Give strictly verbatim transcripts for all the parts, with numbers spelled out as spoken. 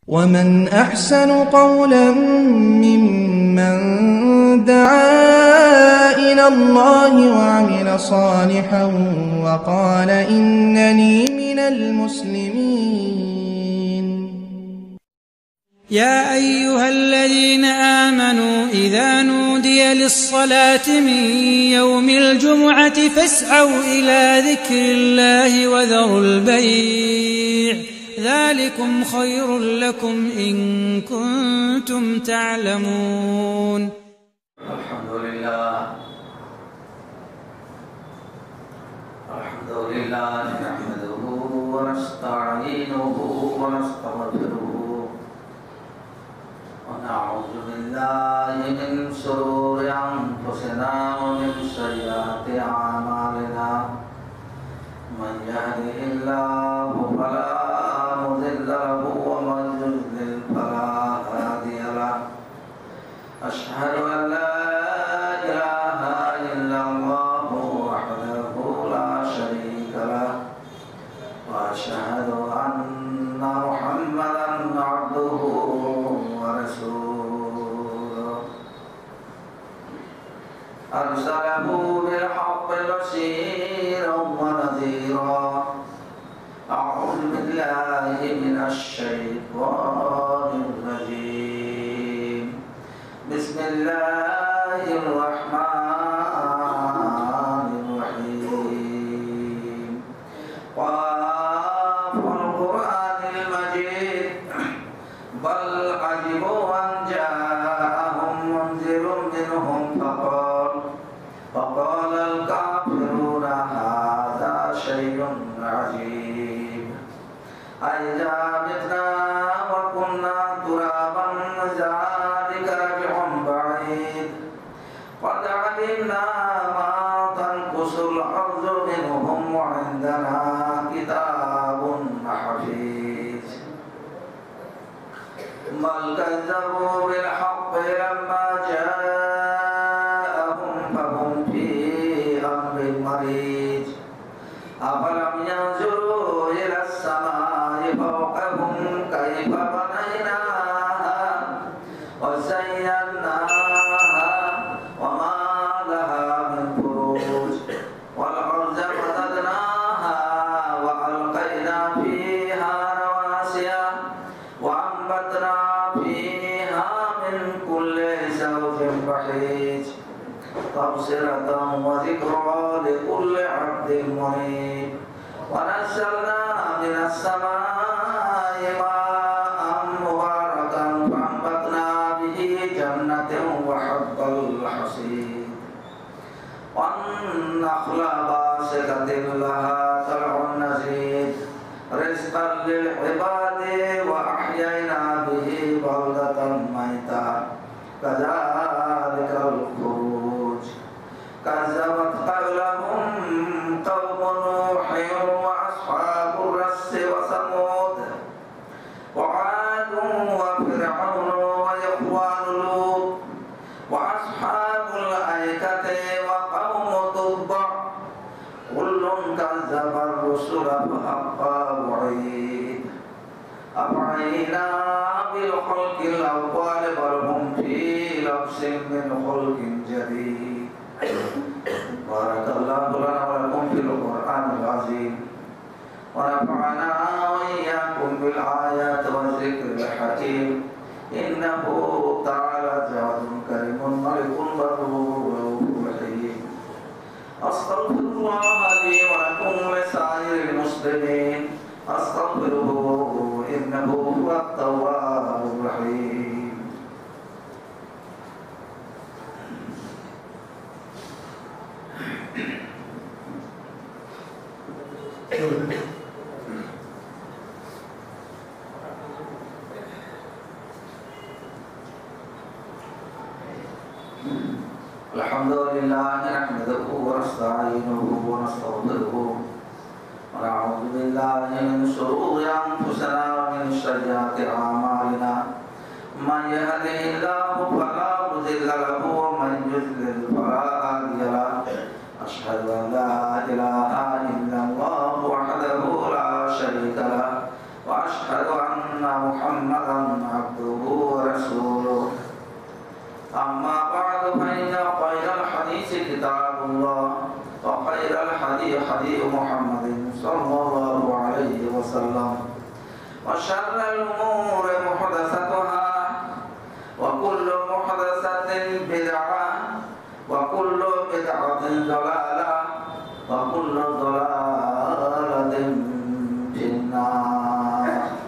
ومن أحسن قولا ممن دعا إلى الله وعمل صالحا وقال إنني من المسلمين. يا أيها الذين آمنوا إذا نودي للصلاة من يوم الجمعة فاسعوا إلى ذكر الله وذروا البيع ذلكم خير لكم إن كنتم تعلمون. الحمد لله الحمد لله نحمده ونستعينه ونستغفره ونعوذ بالله من شرور أنفسنا ومن سيئات أعمالنا من يهده الله فلا مضل له ومن يضلل فلا هادي له. أشهد أن لا إله إلا الله وحده لا شريك له وأشهد أن محمدا عبده ورسوله أرسله بالحق بشيرا ونذيرا. أعوذ بالله من الشيطان الرجيم. بسم الله الرحمن الرحيم. قاف القرآن المجيد بل عجبوا أن جاءهم منذر منهم فقال فقال الكافرون هذا شيء عجيب أإذا متنا وكنا ترابا ذلك رجع بعيد قد علمنا ما تنقص الأرض منهم وعندنا كتاب حفيظ. بل كذبوا بالحق لما جاءهم فهم في أمر مريج. أفلم ينظروا إلى السماء فوقهم كيف بنيناها وزيناها وما لها من فروج والأرض مددناها وألقينا فيها رواسي وأنبتنا فيها من كل زوج بهيج تبصرة وذكرى لكل عبد منيب. ونزلنا من السماء ماء مباركا فأنبتنا به جنة وحب الحصيد والنخل باسقة لها طلع نضيد رزقا للعباد وأحيينا به بلدة ميتا كذلك الخروج. كذبت قبلهم قوم نوح وأصحاب الرس وثمود وعاد وفرعون وإخوان لوط وأصحاب الأيكة وقوم تبع كل كذب الرسل فحق وعيد. أفعينا بالخلق الأول بل هم في لبس من خلق جديد. بارك الله لنا ولكم في القرآن العظيم ونفعنا وإياكم بالآيات والذكر الحكيم. إنه تعالى جواد كريم ملك بر رؤوف رحيم. أستغفر الله لي ولكم ولسائر المسلمين أستغفروه إنه هو التواب الرحيم. الحمد لله نحمده ونستعينه ونستغفره ونعوذ بالله من شرور أنفسنا ومن سيئات أعمالنا. من يهده الله فلا مضل له ومن يضلل فلا هادي له. أشهد أن لا إله إلا الله وحده لا شريك له وأشهد أن محمدا عبده ورسوله أما بعد فإن خير الحديث كتاب الله وخير الهدي هدي محمد صلى الله عليه وسلم وشر الأمور محدثاتها وكل محدثة بدعة وكل بدعة ضلالة وكل ضلالة في النار.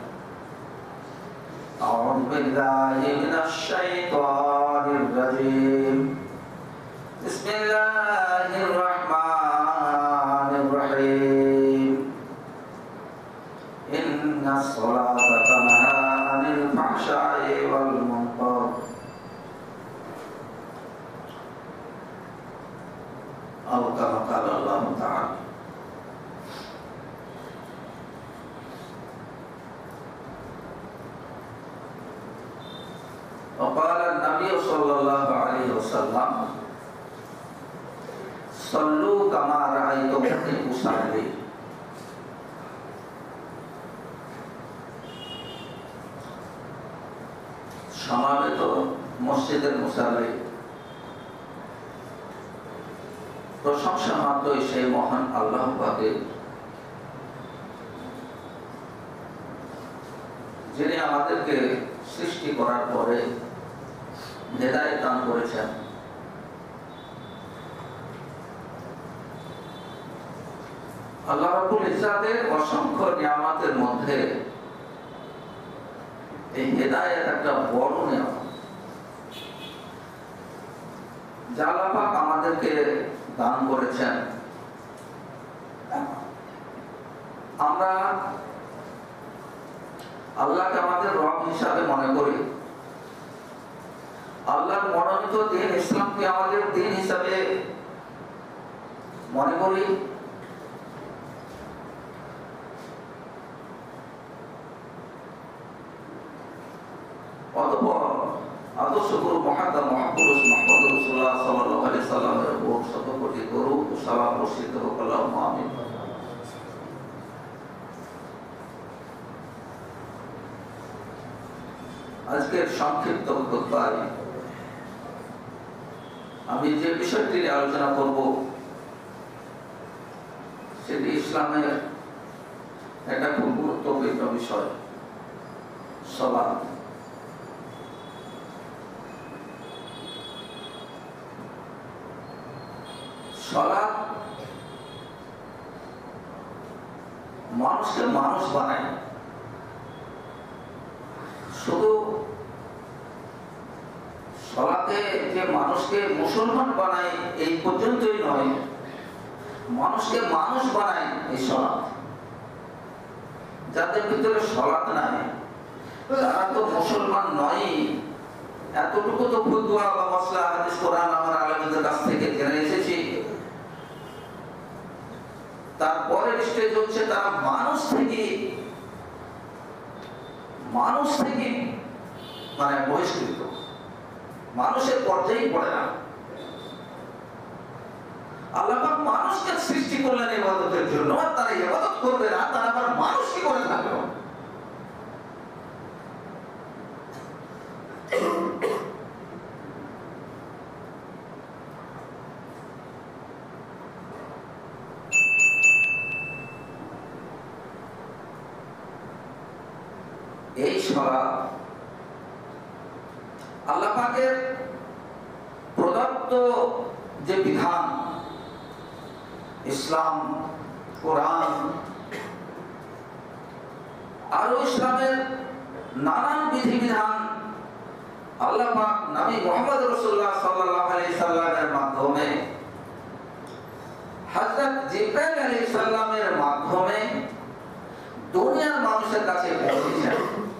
أعوذ بالله من الشيطان الرجيم. بسم الله الرحمن الرحيم. إن الصلاة تنهى عن الفحشاء والمنكر أو كما قال الله تعالى. وقال النبي صلى الله عليه وسلم صلوا كما رأيتموني أصلي. সমাবেত মসজিদের মুসাল্লি, প্রশংসা মাত্রই সেই মহান আল্লাহ পাকের, যিনি আমাদেরকে সৃষ্টি করার পরে হেদায়েত দান করেছেন। আল্লাহ রাব্বুল ইজ্জাতের অসংখ্য নিয়ামতের মধ্যে এই হেদায়েত একটা বড় নিয়ামত, যা আল্লাহ পাক আমাদেরকে দান করেছেন। আমরা আল্লাহকে আমাদের রব হিসাবে মনে করি, আল্লাহর মনোনীত দিন ইসলামকে আমাদের দিন হিসাবে মনে করি। অতঃপর আদর্শ গুরু মহাদ্দার মহাপুরুষ মুহাম্মদ রাসূলুল্লাহ সাল্লাল্লাহু আলাইহি সাল্লামের উপর শত কোটি দরুদ ও সালাম বর্ষিত হোক। আল্লাহুম্মা আমিন। আজকের সংক্ষিপ্ত খুতবায় আমি যে বিষয়টি নিয়ে আলোচনা করব সেটি ইসলামের একটা খুব গুরুত্বপূর্ণ বিষয়, সালাত। সালাত মানুষকে মানুষ বানায়, শুধু সালাতে যে মানুষকে মুসলমান বানায় এই পর্যন্তই নয়, মানুষকে মানুষ বানায় এই সালাত। যাদের ভিতরে সালাত নাই তারা তো মুসলমান নয়। এতটুকু তো খুতবা বা মাসলা হাদিস কোরআন আমার আলেমদের কাছ থেকে জেনে এসেছি। তারপরে স্টেজ হচ্ছে তারা মানুষ থেকে মানুষ থেকে মানে বহিষ্কৃত, মানুষের পর্যায়ে পড়ে না। আল্লাহ পাক মানুষকে সৃষ্টি করলেন ইবাদতের জন্য, আর তারা ইবাদত করবে না, তারা আবার মানুষ কি করে থাকলো? এই সালাত আল্লাহ পাকের প্রদত্ত যে বিধান, ইসলাম, কোরআন, আরো ইসলামের নানান বিধিবিধান আল্লাহ পাক নবী মুহাম্মদ রাসূলুল্লাহ সাল্লাল্লাহু আলাইহি সাল্লামের মাধ্যমে, হযরত জিবরাইল আলাইহিস সালামের মাধ্যমে দুনিয়ার মানুষের কাছে পৌঁছেছেন।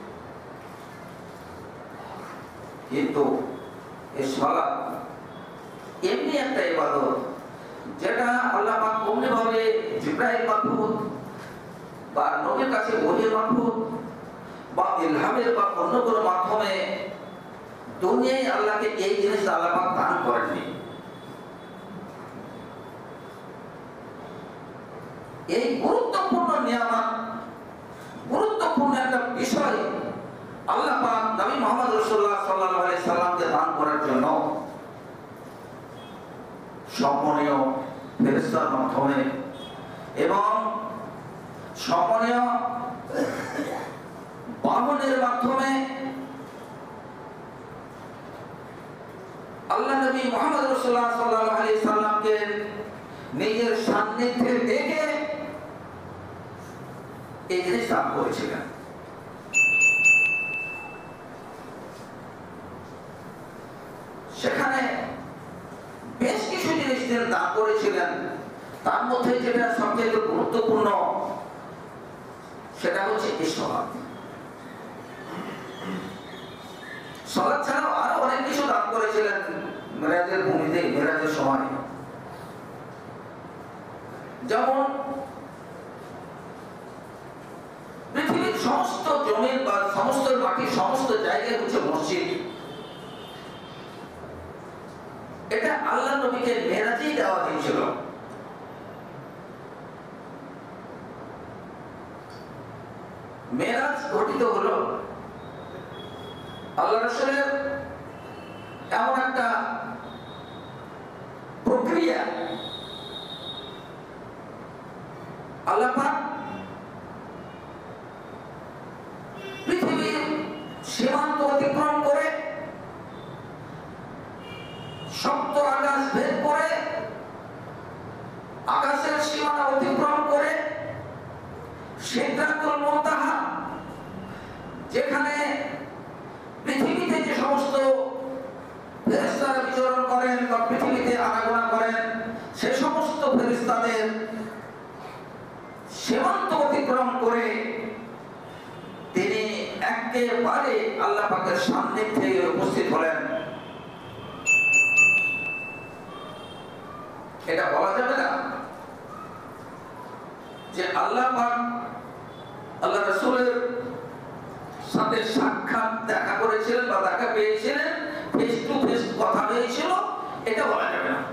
কিন্তু এই সালাত এমনি একটা ইবাদত যেটা আল্লাহ পাক অমনি ভাবে জিবরাইল মারফত বা নবীর কাছে ওহীর মারফত বা ইলহামের বা অন্য কোনো মাধ্যমে দুনিয়ায় আল্লাহকে এই জিনিস আল্লাহ পাক দান করেননি। এই গুরুত্বপূর্ণ নিয়ামত, গুরুত্বপূর্ণ একটা বিষয় ফেরেশতার মাধ্যমে এবং সম্মানীয় বাহনের মাধ্যমে আল্লাহ নবী মুহাম্মদ রাসূলুল্লাহ সাল্লাল্লাহু আলাইহি সাল্লামকে নিজের সান্নিধ্যে দেখে এই জিনিস দান করেছিলেন। সেখানে বেশ কিছু জিনিস তিনি দান করেছিলেন, তার মধ্যে যেটা সবচেয়ে গুরুত্বপূর্ণ সেটা হচ্ছে এই সালাত। সালাত ছাড়াও আরো অনেক কিছু দান করেছিলেন মেরাজের ভূমিতে, মেরাজের সময়। যেমন পৃথিবীর সমস্ত জমিন বা সমস্ত মাটির সমস্ত জায়গায় হচ্ছে মসজিদ। এটা আল্লাহ নবীকে মেরাজেই দেওয়া হয়েছিল। মেরাজ ঘটিত হলো আল্লাহ রাসূলের এমন একটা প্রক্রিয়া, আল্লাহ পাক পৃথিবীর সীমান্ত অতিক্রম করে সপ্ত আকাশ ভেদ করে আকাশের সীমানা অতিক্রম করে সিদরাতুল মুনতাহা, যেখানে পৃথিবীতে যে সমস্ত ফেরেশতারা বিচরণ করেন বা পৃথিবীতে আনাগোনা করেন সে সমস্ত ফেরেশতাদের সীমান্ত অতিক্রম করে তিনি একেবারে আল্লাহ পাকের সান্নিধ্যে উপস্থিত হলেন। এটা বলা যাবে না যে আল্লাহ পাক আল্লাহ রাসূলের সাথে সাক্ষাৎ দেখা করেছিলেন বা দেখা পেয়েছিলেন, ফেস টু ফেস কথা হয়েছিল, এটা বলা যাবে না।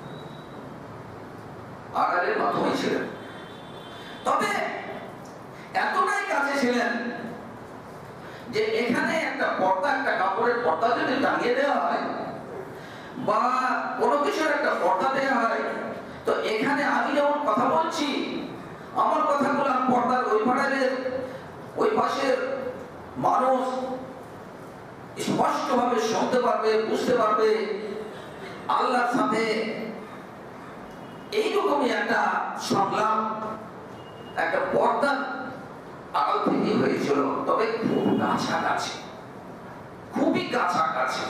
আড়ালের মাধ্যমে ছিলেন, তবে এতটাই কাছে ছিলেন যে এখানে একটা পর্দা, একটা কাপড়ের পর্দা যদি টাঙিয়ে দেওয়া হয় বা কোনো কিছুর একটা পর্দা দেওয়া হয়, তো এখানে আমি যেমন কথা বলছি আমার কথাগুলো পর্দার ওই পাড়ের ওই পাশের মানুষ স্পষ্টভাবে শুনতে পারবে, বুঝতে পারবে। আল্লাহর সাথে এইরকমই একটা সংলাপ, একটা পর্দা আড়াল থেকে হয়েছিল, তবে খুব কাছাকাছি, খুবই কাছাকাছি।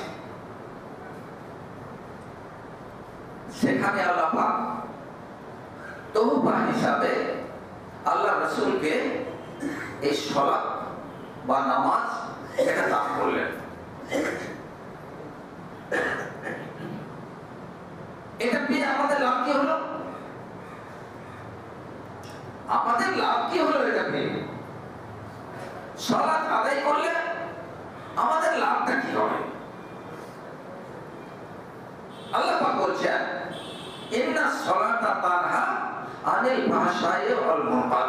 সেখানে আল্লাহ পাক তোহফা হিসাবে আল্লাহ রাসূলকে এই সালাত বা নামাজ এটা দান করলেন। এটা পেয়ে আমাদের লাভ কি হলো? আমাদের লাভ কি হলো? এটা পেয়ে সালাত আদায় করলে আমাদের লাভটা কি হবে? আল্লাহ পাক বলছেন, ইন্না সালাতা তানহা আনিল ফাহশাই ওয়াল মুনকার।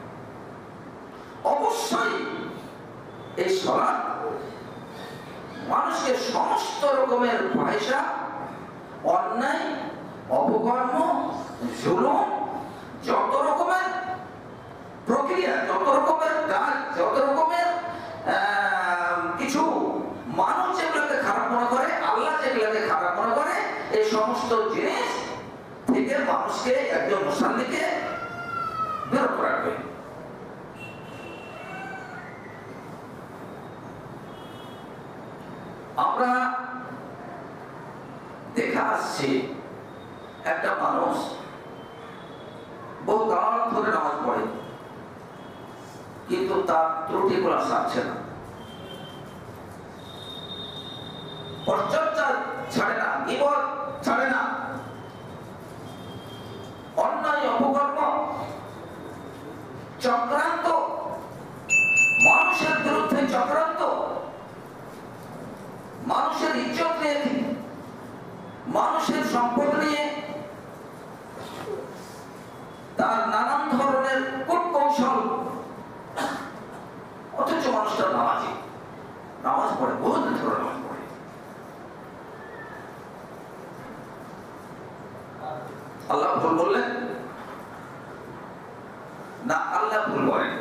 অবশ্যই এই সালাত মানুষকে সমস্ত রকমের ফাহিশা, অন্যায়, অপকর্ম, জুলুম, যত রকমের প্রক্রিয়া, যত রকমের কাজ, যত রকমের কিছু মানুষ যেগুলোকে খারাপ মনে করে, আল্লাহ যেগুলোকে খারাপ মনে করে, এই সমস্ত জিনিস থেকে মানুষকে, একজন মুসল্লিকে বিরত রাখবে। আমরা দেখা আসছি একটা মানুষ বহু কাল ধরে নামাজ পড়ে, কিন্তু তার ত্রুটিগুলো সারছে না, পরচর্চা ছাড়ে না, গীবত ছাড়ে না, অন্যায় অপকর্ম, চক্রান্ত, মানুষের বিরুদ্ধে চক্রান্ত, মানুষের ইজ্জত নিয়ে, মানুষের সম্পদ নিয়ে তার নানান ধরনের কূটকৌশল, অথচ মানুষটা নামাজি, নামাজ পড়ে, বহুত ধরে নামাজ পড়ে। আল্লাহ ভুল বললেন না? আল্লাহ ভুল বলেন,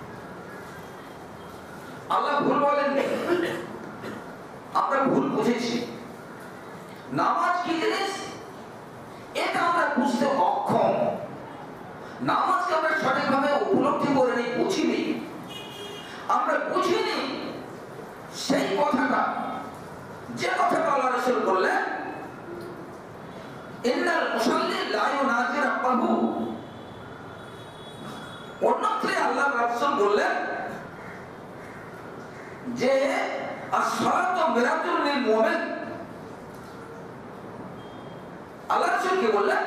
আল্লাহ ভুল বলেননি, আমরা ভুল বুঝেছি। নামাজ কি জিনিস এটা আমরা বুঝতে অক্ষম। নামাজকে আমরা সঠিকভাবে উপলব্ধি করে নিই, বুঝিনি। আমরা বুঝিনি সেই কথাটা, যে কথাটা আল্লাহ রাসূল বললেন, ইন্নাল মুসাল্লি লা ইউনাজি রাব্বাহু। অন্যত্রে আল্লাহ রাসূল বললেন যে as-salatu miratun lil mu'min। আল্লাহ রাসূল কি বললেন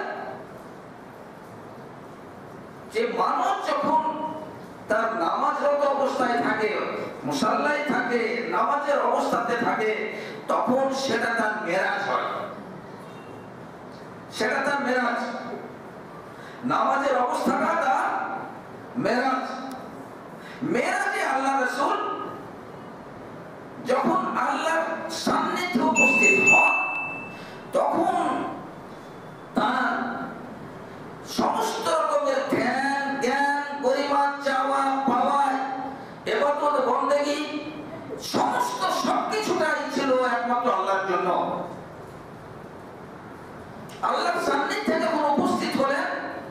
যে মানুষ যখন তার নামাজরত অবস্থায় থাকে, মুসাল্লায় থাকে, নামাজের অবস্থাতে থাকে, তখন সেটা তার মেরাজ হয়, সেটা তার মেরাজ। নামাজের অবস্থাটা তার মেরাজ। মেরাজে আল্লাহ রাসূল যখন আল্লাহর সান্নিধ্যে উপস্থিত হন, তখন তার সমস্ত রকমের ধ্যান, জ্ঞান, পরিমাণ, চাওয়া পাওয়া, ইবাদত, বন্দেগী, সমস্ত সবকিছুটাই ছিল একমাত্র আল্লাহর জন্য। আল্লাহর সান্নিধ্যে যখন উপস্থিত হলেন,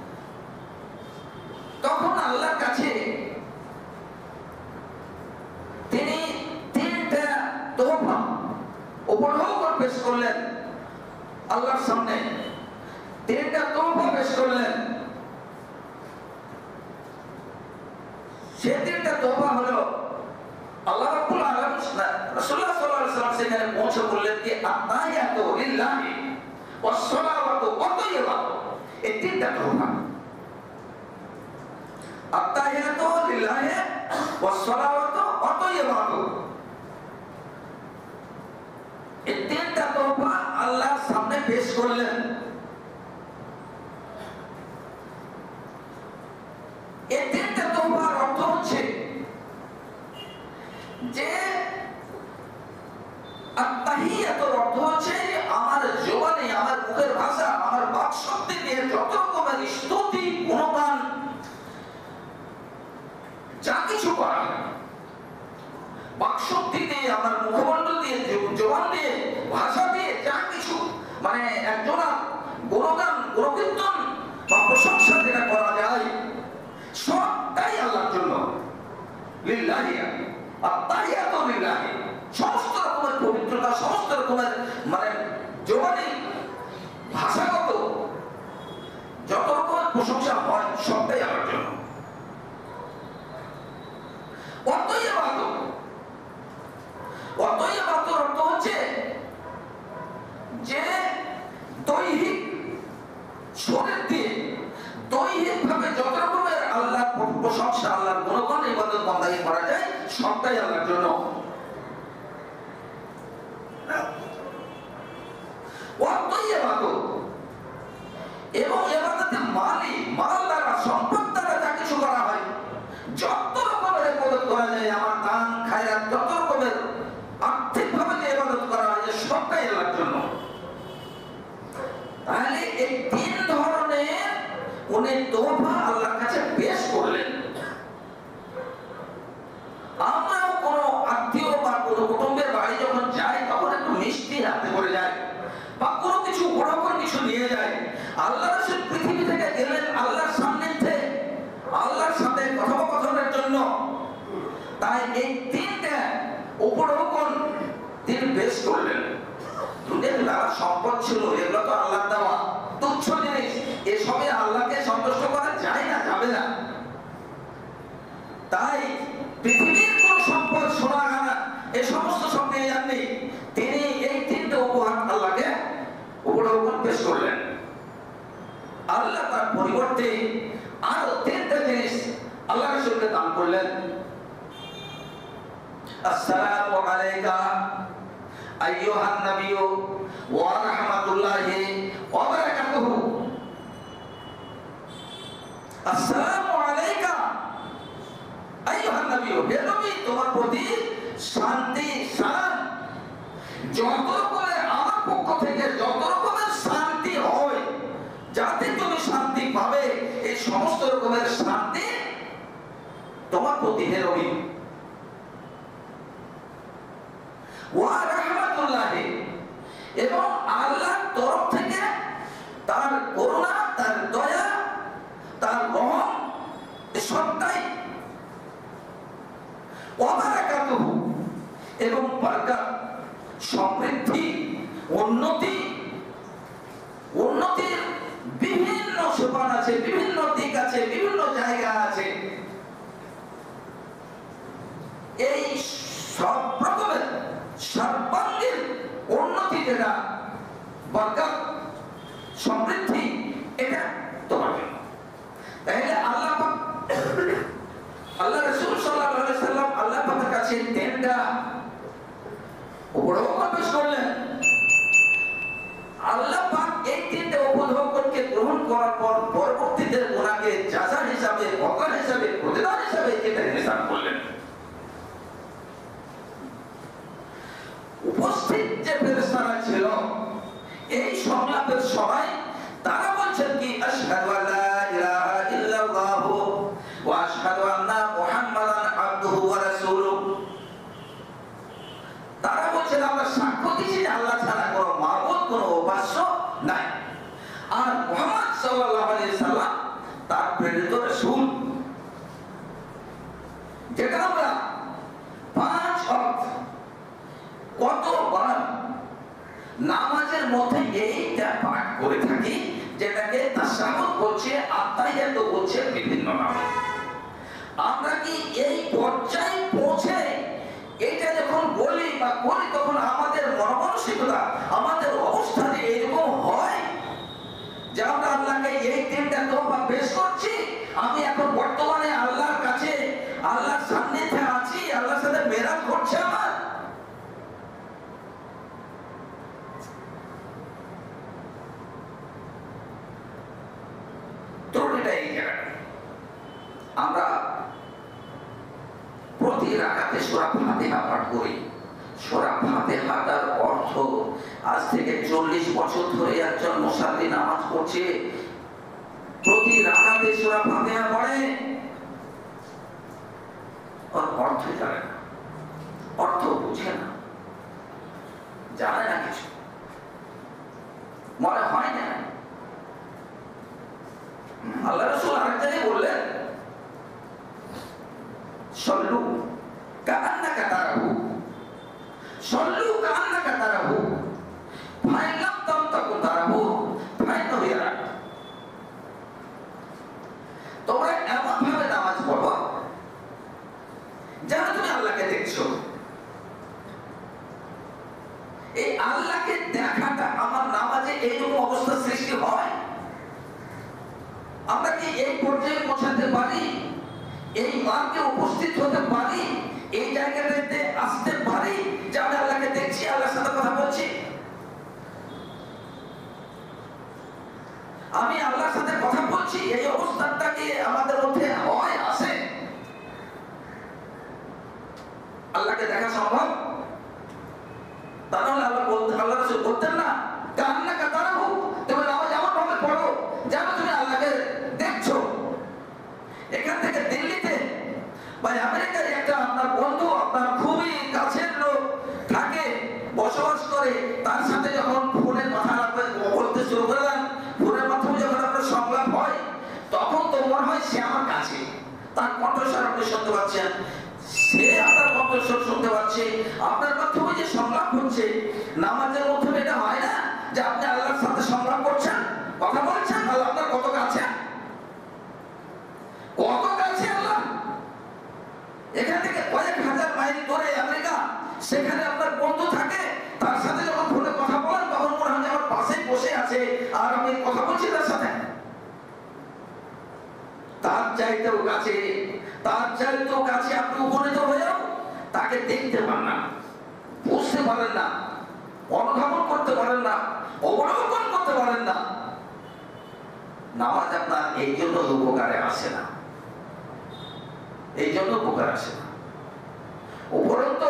তখন আল্লাহর কাছে তিনি তিনটা তোহফা উপঢৌকন পেশ করলেন। আল্লাহর সামনে তিনটা তোহফা পেশ করলেন। সে তিনটা তোহফা হলো, আল্লাহ রাব্বুল আলামিন রাসূলুল্লাহ সাল্লাল্লাহু আলাইহি ওয়াসাল্লাম সেখানে পৌঁছে বললেন যে আত্তাহিয়াতু লিল্লাহি ওয়াস সালাওয়াতু ওয়া তাইয়্যিবাতু। এই তিনটা তোহফা, আত্তাহিয়াতু লিল্লাহি ওয়াস সালাওয়াতু ওয়া তাইয়্যিবাতু, এই তিনটা তোহফা আল্লাহর সামনে পেশ করলেন। এই তিনটা তোহফার অর্থ হচ্ছে যে আত্তাহিয়াতুর অর্থ হচ্ছে আমার জবানে, আমার মুখের ভাষা, আমার বাক শক্তি দিয়ে যত রকমের স্তুতি, গুণগান, যা কিছু করা হয়, বাক শক্তি দিয়ে, আমার মুখমণ্ডল দিয়ে, জবান দিয়ে, ভাষা দিয়ে, যা কিছু মানে একজনা গুণগান, গুণকীর্তন বা প্রশংসা যেটা করা যায়, সবটাই আল্লাহর জন্য। লিল্লাহি আত্তাহিয়াতু লিল্লাহি, সমস্ত রকমের পবিত্রতা, সমস্ত রকমের মানে জবানি, ভাষাগত যত রকমের প্রশংসা হয়, সবটাই আল্লাহর জন্য। ওয়া তাইয়্যিবাতু, ওয়া তাইয়্যিবাতুর অর্থ হচ্ছে যে দৈহিক শরীর দিয়ে, দৈহিক ভাবে যত রকমের আল্লাহর প্রশংসা, আল্লাহর গুণগান, ইবাদত, বন্দেগী করা যায়, সবটাই আল্লাহর জন্য। ওয়া তাইয়্যিবাতু, এবং ইবাদতে মালি, মাল দ্বারা, সম্পদ দ্বারা যা কিছু করা হয়, যত রকমের ইবাদত করা যায়, আমার দান, খায়রাত, যত রকমের আর্থিক ভাবে যে ইবাদত করা হয়, সবটাই আল্লাহর জন্য। তাহলে এই তিন ধরনের উনি তোহফা আল্লাহর কাছে পেশ করলেন। আমরাও কোনো আত্মীয় বা কোনো কুটুম্বের বাড়ি যখন যাই, তখন একটু মিষ্টি হাতে করে যায় বা কোনো কিছু বড় করে কিছু নিয়ে যায়। আল্লাহ রাসূল পৃথিবী থেকে গেলেন আল্লাহর সান্নিধ্যে, আল্লাহর সাথে কথোপকথনের জন্য। তাই এই তিনটা উপঢৌকন তিনি পেশ করলেন। দুনিয়ার নানা সম্পদ ছিল, এগুলো তো আল্লাহর দেওয়া তুচ্ছ জিনিস, এসবে আল্লাহকে সন্তুষ্ট করা যায় না, যাবে না। তাই পৃথিবীর কোন সম্পদ, সোনা গানা, এই সমস্ত সব নিয়ে যাননি। তিনি এই তিনটে উপহার আল্লাহকে উপঢৌকন পেশ করলেন। আল্লাহ তার পরিবর্তে আরো তিনটা জিনিস আল্লাহ রাসূলকে দান করলেন। আসসালামু আলাইকা আইয়ুহান নাবিয়্যু ওয়া রাহমাতুল্লাহি ওয়া বারাকাতুহু। আসসালামু আলাইকা আইয়ুহান নাবিয়্যু, হে নবী, তোমার প্রতি শান্তি, সালাম। যত রকমের আমার পক্ষ থেকে যত রকমের শান্তি হয়, যাতে তুমি তোমার প্রতি হে নবী ওয়া রাহমাতুল্লাহ, এবং আল্লাহর তরফ থেকে তার করুণা, তার দয়া, তার রহম সবটাই, ওয়া বারাকাতুহু, এবং বরকত, সমৃদ্ধি, উন্নতি, উন্নতির বিভিন্ন সোপান আছে, বিভিন্ন দিক আছে, বিভিন্ন জায়গা আছে। এই সব রকমের সর্বাঙ্গীন উন্নতি, যেটা বরকত, সমৃদ্ধি, এটা তোমার জন্য। তাহলে আল্লাহ পাক, আল্লাহ রাসূল সাল্লাল্লাহু আলাইহি সাল্লাম আল্লাহ পাকের কাছে তিনটা উপঢৌকন পেশ করলেন। আল্লাহ পাক এই তিনটে উপঢৌকনকে গ্রহণ করার পর পরবর্তীতে ওনাকে জাযা হিসাবে, বকর হিসাবে, প্রতিদান হিসাবে এটা নির্ধারণ করলেন। উপস্থিত যে ফেরেশতারা ছিল এই সংলাপের সময় তারা বলছেন কি, আশহাদু আল্লা ইলাহা ইল্লাল্লাহ ওয়া আশহাদু আন্না মুহাম্মাদান আবদুহু ওয়া রাসূলুহু। তারা বলছেন আমরা সাক্ষ্য দিচ্ছি যে আল্লাহ ছাড়া কোনো মাবুদ, কোনো উপাস্য নাই, আর মুহাম্মদ সাল্লাল্লাহু আলাইহি সাল্লাম তার প্রেরিত রাসূল। যেটা আমরা পাঁচ ওয়াক্ত কতবার নামাজের মধ্যে এইটা পাঠ করে থাকি, যেটাকে তাশাহুদ বলছে, আত্তাহিয়াত বলছে, বিভিন্ন নামে। আমরা কি এই পর্যায়ে পৌঁছে এটা যখন বলি বা করি তখন আমাদের মনোমানসিকতা, আমাদের অবস্থা যে এরকম হয় যে আমরা আল্লাহকে এই তিনটা তোফা পেশ করছি, আমি এখন বর্তমানে আল্লাহর কাছে, আল্লাহর সান্নিধ্যে আছি, আল্লাহর সাথে মেরাজ করছে আমার। আমরা প্রতি রাকাতে সূরা ফাতিহা পাঠ করি। সূরা ফাতিহাটার অর্থ, আজ থেকে চল্লিশ বছর ধরে একজন মুসাল্লি নামাজ পড়ছে, প্রতি রাকাতে সূরা ফাতিহা পড়ে, ওর অর্থ জানে না, অর্থ বুঝে না, জানে না, কিছু মনে হয় না। আল্লাহ রাসূল আরেক জায়গায় বললেন, সল্লু কাআন্নাকা তারাহু, সল্লু কাআন্নাকা তারাহু, ফাইন লাম তাকুন তারাহু ফাইন্নাহু ইয়ারাক। তোমরা এমন ভাবে নামাজ পড়ো যেন তুমি আল্লাহকে দেখছো। এই আল্লাহকে দেখাটা আমার নামাজে এইরকম অবস্থা সৃষ্টি হয়। আমরা কি এই পর্যায়ে পৌঁছাতে পারি, এই মার্গে উপস্থিত হতে পারি, এই জায়গাটাতে আসতে পারি যে আমি আল্লাহকে দেখছি, আল্লাহর সাথে কথা বলছি, আমি আল্লাহর সাথে কথা বলছি, এই অবস্থাটা কি আমাদের মধ্যে হয়, আসে? আল্লাহকে দেখা সম্ভব? তাহলে আল্লাহ বলতে, আল্লাহ রাসূল বলতেন না কান্নাকা তারাহু, তুমি নামাজ এমন ভাবে পড়ো যেন তুমি আল্লাহকে দেখছো। এখান থেকে দিল্লিতে বা আমেরিকার একটা আপনার বন্ধু, আপনার খুবই কাছের লোক থাকে, বসবাস করে, তার সাথে যখন ফোনে কথা বলতে শুরু করলেন, ফোনের মাধ্যমে যখন আপনার সংলাপ হয়, তখন তো মনে হয় সে আমার কাছে, তার কণ্ঠস্বর আপনি শুনতে পাচ্ছেন, সে আপনার কণ্ঠস্বর শুনতে পাচ্ছে, আপনার মাধ্যমে যে সংলাপ হচ্ছে। নামাজের মাধ্যমে এটা হয় না যে আপনি আল্লাহর সাথে সংলাপ করছেন, কথা বলছেন, আল্লাহ আপনার কত কাছে, কত কাছে আল্লাহ। এখান থেকে কয়েক হাজার মাইল দূরে আমেরিকা, সেখানে আপনার বন্ধু থাকে, তার সাথে যখন ফোনে কথা বলেন তখন মনে হয় আমার পাশেই বসে আছে আর আমি কথা বলছি তার সাথে। তার চাইতেও কাছে, তার চাইতেও কাছে আপনি উপনীত হয়েও তাকে দেখতে পান না, বুঝতে পারেন না, অনুধাবন করতে পারেন না, অবলোকন করতে পারেন না। নামাজ আপনার এই জন্য উপকারে আসে না, এই জন্য উপকার আসে না। উপরন্ত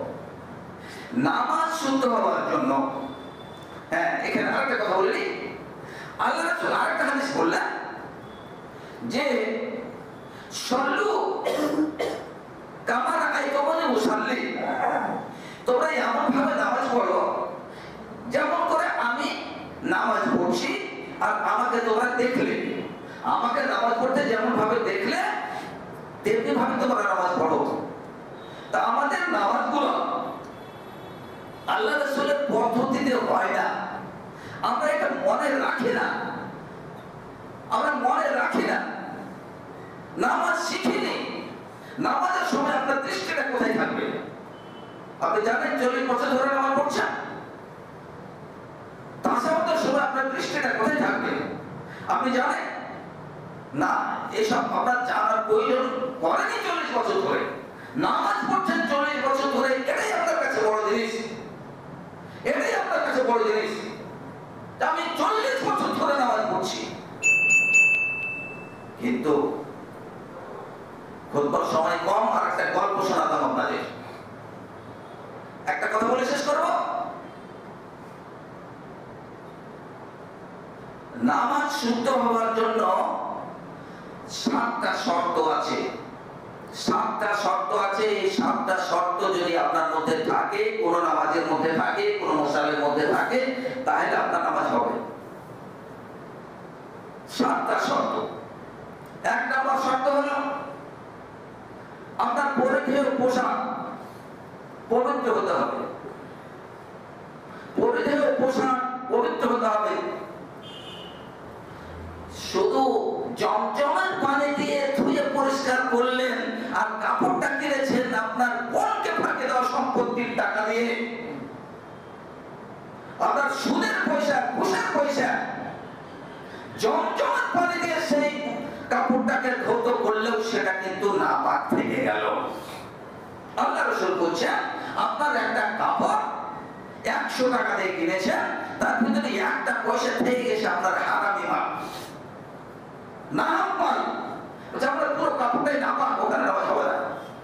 নামাজ শুদ্ধ হওয়ার জন্য, হ্যাঁ এখানে আরেকটা কথা বললি, আল্লাহ রাসূল আরেকটা হাদিস বললেন যে সল্লু কামা রাআইতুমুনি উসাল্লি, তোমরা এমন ভাবে নামাজ পড়ো যেমন করে আমি নামাজ পড়ছি, আর আমাকে তোমরা দেখলে, আমাকে নামাজ পড়তে যেমন ভাবে দেখলে তেমনি ভাবে তোমরা নামাজ পড়ো। তা আমাদের নামাজগুলো আল্লাহ রাসূলের পদ্ধতিতে হয় না, আমরা এটা মনে রাখি না, আমরা মনে রাখি না, নামাজ শিখিনি। নামাজের সময় আপনার দৃষ্টিটা কোথায় থাকবে? আপনি জানেন চল্লিশ বছর ধরে নামাজ পড়ছেন, তাসাউদের সময় আপনার দৃষ্টিটা কোথায় থাকবে? আপনি জানেন না, এসব আপনার জানার প্রয়োজন পড়েনি। চল্লিশ বছর ধরে নামাজ পড়ছেন, চল্লিশ বছর ধরে, এটাই আপনার কাছে বড় জিনিস, এটাই আপনার কাছে বড় জিনিস। আমি চল্লিশ বছর ধরে নামাজ পড়ছি, কিন্তু খুতবার সময় কম। আর একটা গল্প শোনাতাম আপনাদের, একটা কথা বলে শেষ করব। নামাজ শুদ্ধ হওয়ার জন্য সাতটা শর্ত আছে, সাতটা শর্ত আছে। এই সাতটা শর্ত যদি আপনার মধ্যে থাকে, কোন নামাজের মধ্যে থাকে, কোন মুসাল্লির মধ্যে থাকে, তাহলে আপনার নামাজ হবে। সাতটা শর্ত। এক নম্বর শর্ত হলো আপনার পরিধেয় পোশাক পবিত্র হতে হবে, পরিধেয় পোশাক পবিত্র হতে হবে। শুধু জমজমের পানি দিয়ে ধুয়ে পরিষ্কার করলেন আর কাপড়টা কিনেছেন আপনার বোনকে ফাঁকি দেওয়া সম্পত্তির টাকা দিয়ে, আপনার সুদের পয়সা, ঘুষের পয়সা, জমজমের পানি দিয়ে সেই কাপড়টাকে ধৌত করলেও সেটা কিন্তু নাপাক থেকে গেল। আল্লাহ রাসূল বলছেন আপনার একটা কাপড় একশো টাকা দিয়ে কিনেছেন, তার ভিতরে একটা পয়সা থেকে গেছে আপনার হারামি মাল, নাপাক মাল। আপনার পুরো কাপড়টাই নাপাক, ওখানে নামাজ হবে না।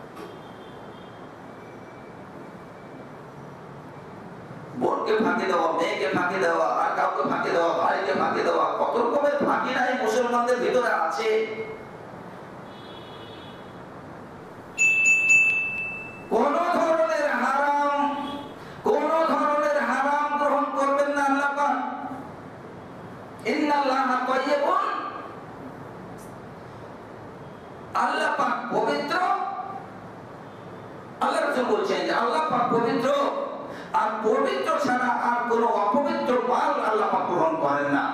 বোনকে ফাঁকি দেওয়া, মেয়েকে ফাঁকি দেওয়া, আর কাউকে ফাঁকি দেওয়া, ভাইকে ফাঁকি দেওয়া, কত রকমের ফাঁকি নাই মুসলমানদের ভিতরে আছে। কোন ধরনের হারাম, কোন ধরনের হারাম গ্রহণ করবেন না আল্লাহ পাক। ইন্নাল্লাহা তাইয়্যিবুন, আল্লাহ পাক পবিত্র। আল্লাহ রাসূল বলছেন যে আল্লাহ পাক পবিত্র, আর পবিত্র ছাড়া আর কোন অপবিত্র মাল আল্লাহ পাক গ্রহণ করেন না।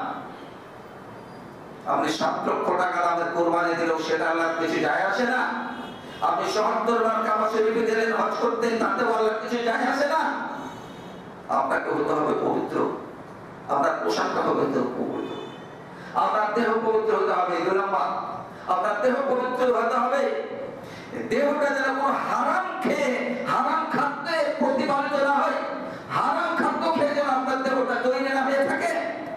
আপনি সাত লক্ষ টাকা দামের কোরবানি দিলেও সেটা আল্লাহর কিছু যায় আসে না। আপনি সত্তর বার কাবা শরীফে দিলেন হজ করতে, তাতে আল্লাহর কিছু যায় আসে না। আপনাকে হতে হবে পবিত্র, আপনার পোশাকটা হবে পবিত্র, আপনার দেহ পবিত্র হতে হবে। দুই নম্বর, আপনার দেহ পবিত্র হতে হবে। দেহটা যেন কোনো হারাম খেয়ে, হারাম খাদ্যে প্রতিপালিত না হয়, হারাম খাদ্য খেয়ে যেন আপনার দেহটা তৈরি না হয়ে থাকে।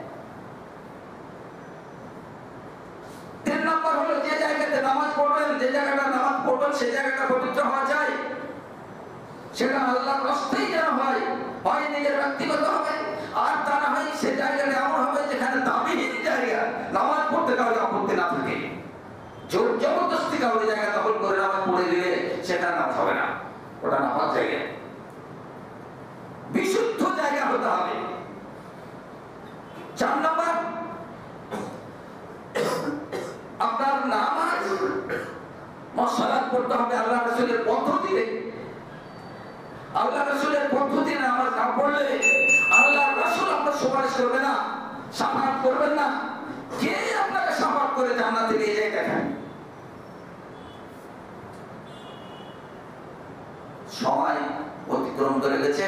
তিন নম্বর হলো যে জায়গাতে নামাজ পড়বেন, যে জায়গাটা নামাজ পড়বেন সেই জায়গাটা পবিত্র হওয়া যায়, সেটা আল্লাহর রাস্তায় যেন হয়, হয় নিজের ব্যক্তিগত হবে, আর তা না হয় সে জায়গাটা এমন হবে যেখানে দাবিহীন জায়গা, নামাজ পড়তে কাউকে আপত্তি না থাকে। জোর জবরদস্তি কাউকে জায়গা দখল করে নামাজ পড়ে দিলে সেটা নামাজ হবে না, ওটা নামাজ জায়গা। বিশুদ্ধ জায়গা হতে হবে। চার নম্বর, আপনার নামাজ সালাত পড়তে হবে আল্লাহ রাসূলের পদ্ধতিতে। আল্লাহ রাসূলের পদ্ধতিতে নামাজ না পড়লে আল্লাহ রাসূল আপনার সুপারিশ করবে না, শাফাআত করবেন না। কে আপনাকে শাফাআত করে জান্নাতে নিয়ে যায় দেখেন। সময় অতিক্রম করে গেছে।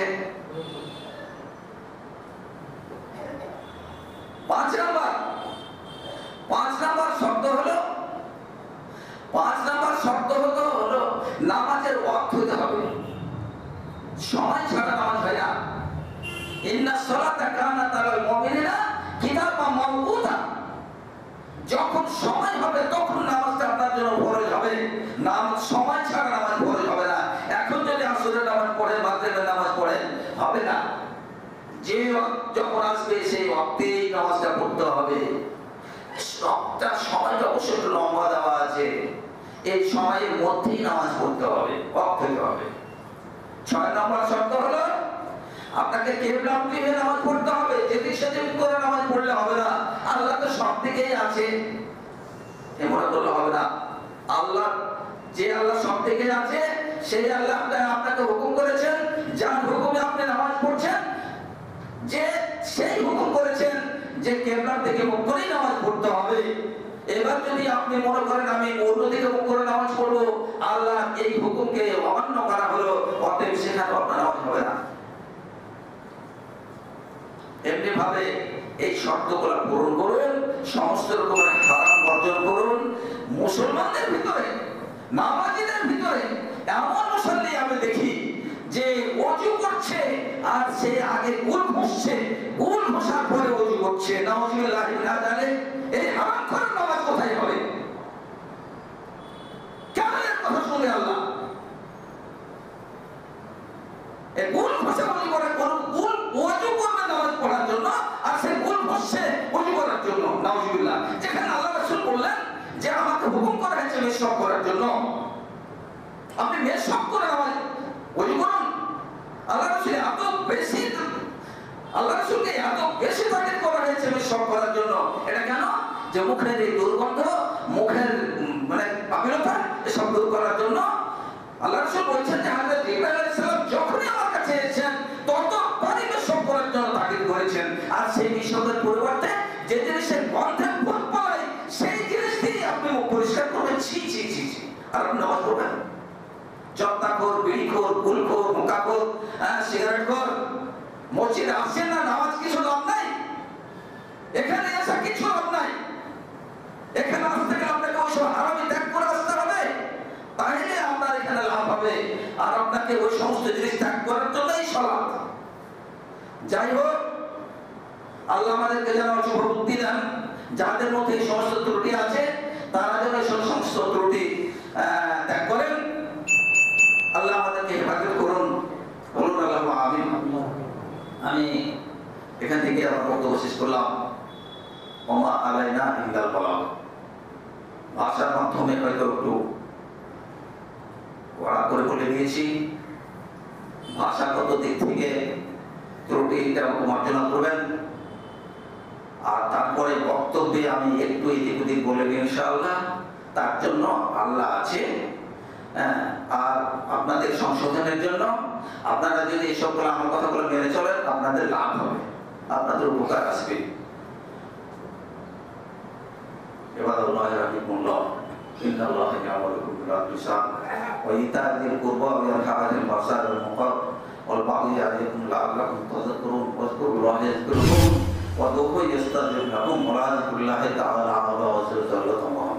পাঁচ নাম্বার, পাঁচ নাম্বার শব্দ হলো, পাঁচ নাম্বার শব্দ হলো হলো নামাজের ওয়াক্ত হতে হবে। সময় ছাড়া নামাজ হয় না। ইন্নাস সালাতা কানাত আলাল মুমিনিনা কিতাবাম মাওকুতা। যখন সময় হবে তখন নামাজটা আপনার জন্য ফরজ হবে। নামাজ সময় ছাড়া নামাজ ফরজ হবে না। এখন যদি আসরের নামাজ পড়েন, মাগরিবের নামাজ পড়েন, হবে না। যে যখন আসবে সেই ওয়াক্তেই নামাজটা পড়তে হবে। সবটা সময়টা অবশ্যই একটু লম্বা দেওয়া আছে। এই সময়ের মধ্যেই নামাজ পড়তে হবে, ওয়াক্ত হতে হবে। ছয় নম্বর শর্ত হলো আপনাকে কিবলামুখী হয়ে নামাজ পড়তে হবে। যেদিক সেদিক করে নামাজ পড়লে হবে না। আল্লাহ তো সব দিকেই আছে, এমন করলে হবে না। আল্লাহ, যে আল্লাহ সব দিকেই আছে, সেই আল্লাহ আপনাকে হুকুম করেছেন, যার হুকুমে আপনি নামাজ পড়ছেন, যে সেই হুকুম করেছেন যে কিবলার দিকে মুখ করেই নামাজ পড়তে হবে। এবার যদি আপনি মনে করেন আমি অন্যদিকে মুখ করে নামাজ পড়বো, আল্লাহ এই হুকুমকে অমান্য করা হলো, অতএব সেখানে আপনার নামাজ হবে না। এমনি ভাবে এই শর্তগুলো পূরণ করুন, সমস্ত রকমের হারাম বর্জন করুন। মুসলমানদের ভিতরে, নামাজীদের ভিতরে এমন মুসল্লি আমি দেখি যে ওযু করছে আর সে আগে কুল ঘষছে, কুল ঘষার পরে ওযু করছে। নাউজুবিল্লাহ না জানে এই হারাম করার নামাজ কোথায় হবে? কেন এর কথা শুনে আল্লাহ এই কুল ঘষা ওযু করে, কুল ওযু করবে নামাজ পড়ার জন্য, আর সে কুল ঘষছে ওযু করার জন্য। নাউজুবিল্লাহ। যেখানে আল্লাহ রাসূল বললেন যে আমাকে হুকুম করা হয়েছে মেশক করার জন্য, আপনি মেশক করে নামাজ ওযু করুন। আল্লাহ রাসূল এত বেশি, আল্লাহ রাসূলকে এত বেশি তাকিদ করা হয়েছে মেশক করার জন্য। এটা কেন? যে মুখের এই দুর্গন্ধ, মুখের মানে পাপিলতা, এসব দূর করার জন্য। আল্লাহ রাসূল বলেছেন যে হযরত জিবরাইল আলাইহিস সালাম যখনই আমার কাছে এসেছেন ততবারই মেশক করার জন্য তাকিদ করেছেন। আর সেই মেশকের পরিবর্তে যে জিনিসের গন্ধে ভূত পায়, সেই জিনিস দিয়ে আপনি মুখ পরিষ্কার করবেন। ছি ছি ছি ছি। আর আপনি নামাজ পড়বেন? জর্দাখোর, বিড়িখোর, গুলখোর, মুকাখোর, সিগারেটখোর মসজিদে আসছেন না, নামাজ কিছু লাভ নাই। এখানে আসা কিছু লাভ নাই। এখানে আসতে গেলে আপনাকে ওই সব হারামি ত্যাগ করে আসতে হবে, তাহলে আপনার এখানে লাভ হবে। আর আপনাকে ওই সমস্ত জিনিস ত্যাগ করার জন্যই সালাত। যাই হোক, আল্লাহ আমাদেরকে যেন শুভ বুদ্ধি দেন। যাদের মধ্যে এই সমস্ত ত্রুটি আছে তারা যেন এই সমস্ত ত্রুটি ত্যাগ করেন। আল্লাহ আমাদেরকে হেফাজত করুন। বলুন আল্লাহুম্মা আমিন। আমি এখান থেকে আমার বক্তব্য শেষ করলাম। ওমা আলাইনা ইল্লাল বালাগ। ভাষার মাধ্যমে হয়তো একটু কড়া করে বলে দিয়েছি। ভাষাগত দিক থেকে ত্রুটিটা মার্জনা করবেন। আর তারপরে বক্তব্যে আমি একটু এদিক ওদিক বলে দিই ইনশাআল্লাহ। তার জন্য আল্লাহ আছে। আর আপনাদের সংশোধনের জন্য আপনারা যদি এই সবগুলো আমার কথাগুলো মেনে চলেন, আপনাদের লাভ হবে, আপনাদের উপকার আসবে। ইবাদাল্লাহ রাহিমাহুল্লাহ, ইন্নাল্লাহ ইয়া'মুরুকুম বিল আদলি ওয়া ইতা'যিল কুরবা ওয়া ইয়ানহা 'আনিল ফাহশা'i ওয়াল মুনকার ওয়াল বাগyi ইয়া'iযুকুম লা'আল্লাকুম তাযাক্কারুন। ওয়াজকুরুল্লাহ ইয়াযকুরকুম ওয়া দু'উহু ইয়াস্তাজিব লাকুম ওয়া লা তাকুল্লাহি তাআলা ওয়া রাসূলুহু